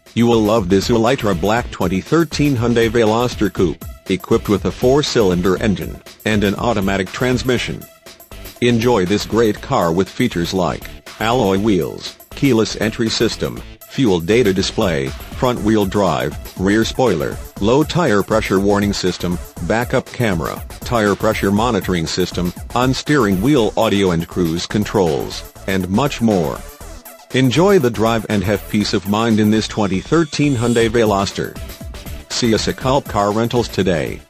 You will love this Elytra Black 2013 Hyundai Veloster Coupe, equipped with a 4-cylinder engine and an automatic transmission. Enjoy this great car with features like alloy wheels, keyless entry system, fuel data display, front-wheel drive, rear spoiler, low tire pressure warning system, backup camera, tire pressure monitoring system, on-steering wheel audio and cruise controls, and much more. Enjoy the drive and have peace of mind in this 2013 Hyundai Veloster. See us at Culp Car Rentals today.